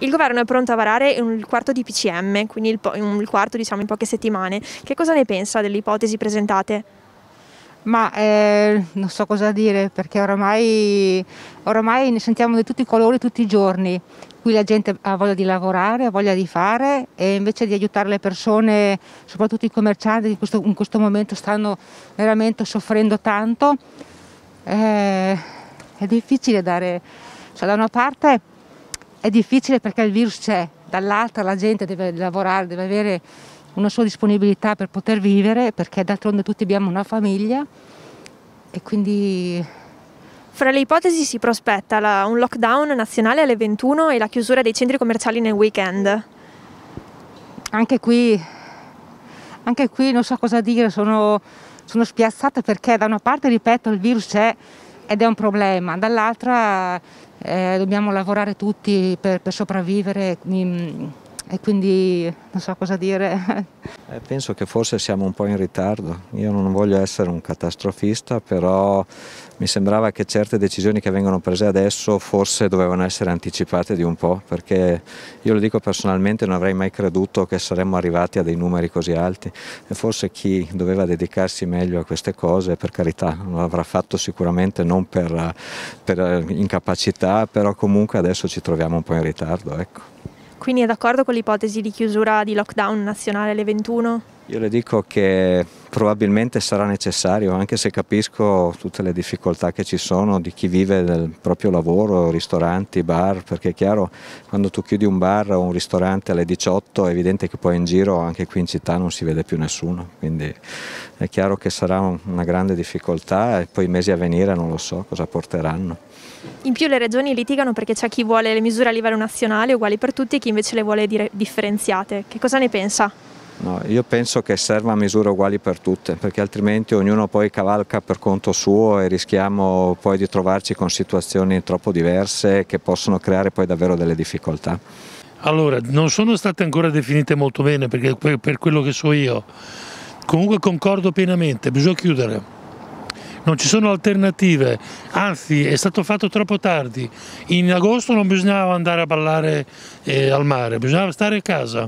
Il governo è pronto a varare il quarto DPCM, quindi il quarto diciamo in poche settimane. Che cosa ne pensa delle ipotesi presentate? Ma non so cosa dire, perché oramai ne sentiamo di tutti i colori tutti i giorni. Qui la gente ha voglia di lavorare, ha voglia di fare, e invece di aiutare le persone, soprattutto i commercianti che in questo momento stanno veramente soffrendo tanto, è difficile dare, cioè da una parte è difficile perché il virus c'è, dall'altra la gente deve lavorare, deve avere una sua disponibilità per poter vivere, perché d'altronde tutti abbiamo una famiglia e quindi... Fra le ipotesi si prospetta un lockdown nazionale alle 21 e la chiusura dei centri commerciali nel weekend. Anche qui non so cosa dire, sono spiazzata perché da una parte, ripeto, il virus c'è ed è un problema, dall'altra dobbiamo lavorare tutti per sopravvivere. E quindi non so cosa dire. Penso che forse siamo un po' in ritardo. Io non voglio essere un catastrofista, però mi sembrava che certe decisioni che vengono prese adesso forse dovevano essere anticipate di un po', perché io lo dico personalmente, non avrei mai creduto che saremmo arrivati a dei numeri così alti, e forse chi doveva dedicarsi meglio a queste cose, per carità, lo avrà fatto sicuramente non per incapacità, però comunque adesso ci troviamo un po' in ritardo, ecco. Quindi è d'accordo con l'ipotesi di chiusura di lockdown nazionale alle 21? Io le dico che probabilmente sarà necessario, anche se capisco tutte le difficoltà che ci sono di chi vive del proprio lavoro, ristoranti, bar, perché è chiaro, quando tu chiudi un bar o un ristorante alle 18 è evidente che poi in giro, anche qui in città, non si vede più nessuno, quindi è chiaro che sarà una grande difficoltà, e poi i mesi a venire non lo so cosa porteranno. In più le regioni litigano perché c'è chi vuole le misure a livello nazionale uguali per tutti e chi invece le vuole differenziate. Che cosa ne pensa? No, io penso che serva misure uguali per tutte, perché altrimenti ognuno poi cavalca per conto suo e rischiamo poi di trovarci con situazioni troppo diverse che possono creare poi davvero delle difficoltà. Allora, non sono state ancora definite molto bene, perché per quello che so io, comunque concordo pienamente, bisogna chiudere. Non ci sono alternative, anzi è stato fatto troppo tardi. In agosto non bisognava andare a ballare al mare, bisognava stare a casa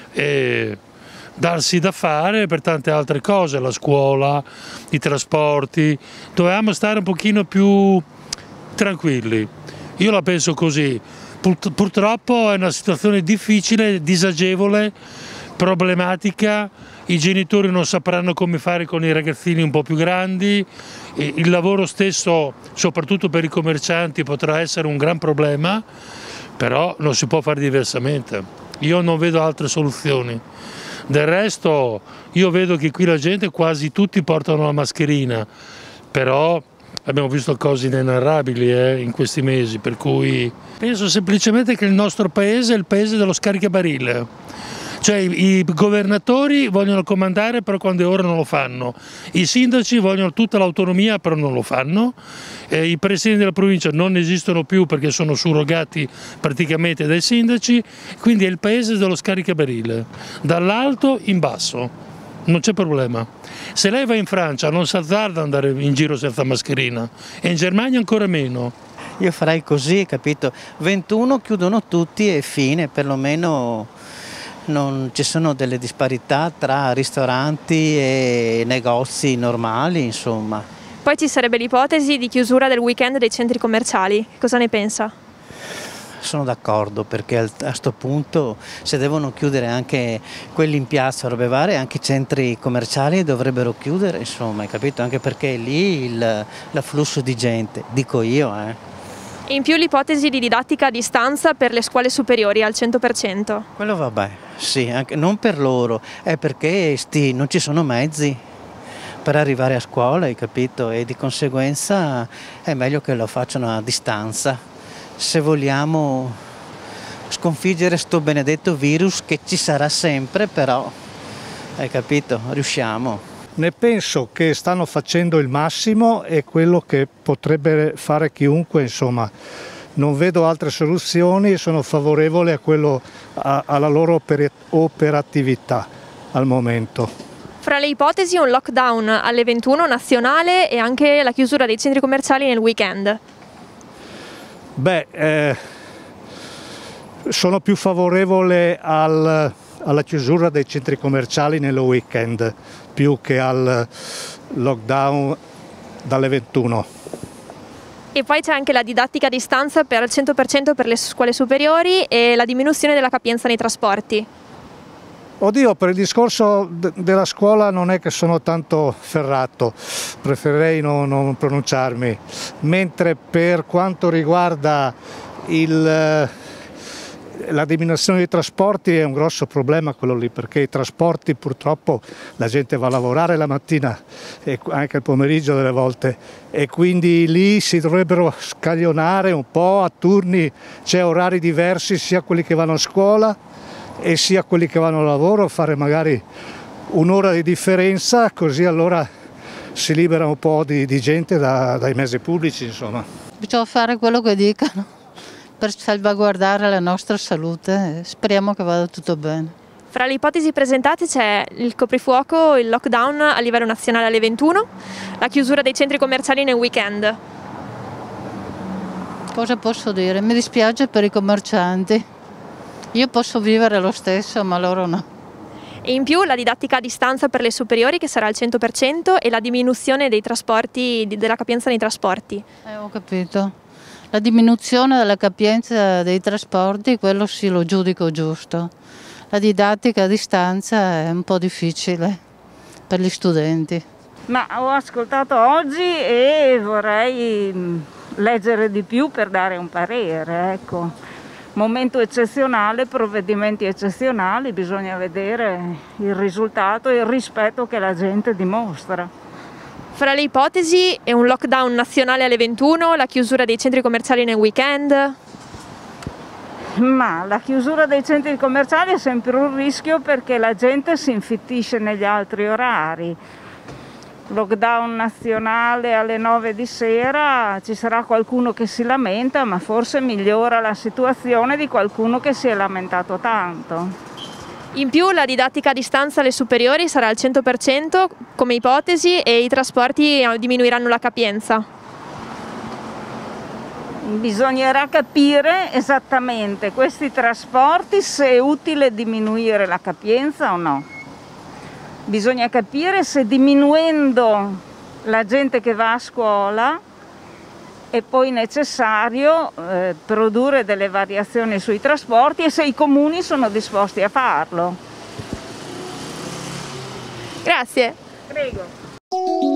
e darsi da fare per tante altre cose, la scuola, i trasporti, dovevamo stare un pochino più tranquilli. Io la penso così, purtroppo è una situazione difficile, disagevole, problematica. I genitori non sapranno come fare con i ragazzini un po' più grandi, il lavoro stesso, soprattutto per i commercianti, potrà essere un gran problema, però non si può fare diversamente. Io non vedo altre soluzioni. Del resto io vedo che qui la gente, quasi tutti portano la mascherina, però abbiamo visto cose inenarrabili in questi mesi, per cui penso semplicemente che il nostro paese è il paese dello scaricabarile. Cioè i governatori vogliono comandare, però quando è ora non lo fanno, i sindaci vogliono tutta l'autonomia, però non lo fanno, i presidenti della provincia non esistono più perché sono surrogati praticamente dai sindaci, quindi è il paese dello scaricabarile, dall'alto in basso, non c'è problema. Se lei va in Francia non si azzarda ad andare in giro senza mascherina, e in Germania ancora meno. Io farei così, capito? 21 chiudono tutti e fine, perlomeno non ci sono delle disparità tra ristoranti e negozi normali, insomma. Poi ci sarebbe l'ipotesi di chiusura del weekend dei centri commerciali. Cosa ne pensa? Sono d'accordo, perché a questo punto, se devono chiudere anche quelli in piazza, robe varie, anche i centri commerciali dovrebbero chiudere, insomma, hai capito? Anche perché lì l'afflusso di gente, dico io. E in più l'ipotesi di didattica a distanza per le scuole superiori al 100%. Quello vabbè, sì, anche, non per loro, è perché non ci sono mezzi per arrivare a scuola, hai capito? E di conseguenza è meglio che lo facciano a distanza, se vogliamo sconfiggere sto benedetto virus che ci sarà sempre, però, hai capito, riusciamo. Ne penso che stanno facendo il massimo e quello che potrebbe fare chiunque, insomma. Non vedo altre soluzioni e sono favorevole alla loro operatività al momento. Fra le ipotesi un lockdown alle 21 nazionale e anche la chiusura dei centri commerciali nel weekend. sono più favorevole alla chiusura dei centri commerciali nel weekend più che al lockdown dalle 21. E poi c'è anche la didattica a distanza per al 100% per le scuole superiori e la diminuzione della capienza nei trasporti. Oddio, per il discorso della scuola non è che sono tanto ferrato, preferirei non pronunciarmi, mentre per quanto riguarda la diminuzione dei trasporti è un grosso problema quello lì, perché i trasporti purtroppo la gente va a lavorare la mattina e anche il pomeriggio delle volte, e quindi lì si dovrebbero scaglionare un po' a turni, c'è orari diversi sia quelli che vanno a scuola e sia quelli che vanno al lavoro, fare magari un'ora di differenza, così allora si libera un po' di gente dai mezzi pubblici, insomma. Bisogna fare quello che dicano per salvaguardare la nostra salute, speriamo che vada tutto bene. Fra le ipotesi presentate c'è il coprifuoco, il lockdown a livello nazionale alle 21, la chiusura dei centri commerciali nel weekend. Cosa posso dire? Mi dispiace per i commercianti. Io posso vivere lo stesso, ma loro no. E in più la didattica a distanza per le superiori che sarà al 100% e la diminuzione dei trasporti, della capienza nei trasporti. Ho capito. La diminuzione della capienza dei trasporti, quello sì lo giudico giusto. La didattica a distanza è un po' difficile per gli studenti. Ma ho ascoltato oggi e vorrei leggere di più per dare un parere, ecco. Momento eccezionale, provvedimenti eccezionali, bisogna vedere il risultato e il rispetto che la gente dimostra. Fra le ipotesi è un lockdown nazionale alle 21, la chiusura dei centri commerciali nel weekend. Ma la chiusura dei centri commerciali è sempre un rischio perché la gente si infittisce negli altri orari. Lockdown nazionale alle 9 di sera, ci sarà qualcuno che si lamenta, ma forse migliora la situazione di qualcuno che si è lamentato tanto. In più la didattica a distanza alle superiori sarà al 100% come ipotesi e i trasporti diminuiranno la capienza. Bisognerà capire esattamente questi trasporti se è utile diminuire la capienza o no. Bisogna capire se diminuendo la gente che va a scuola è poi necessario produrre delle variazioni sui trasporti e se i comuni sono disposti a farlo. Grazie. Prego.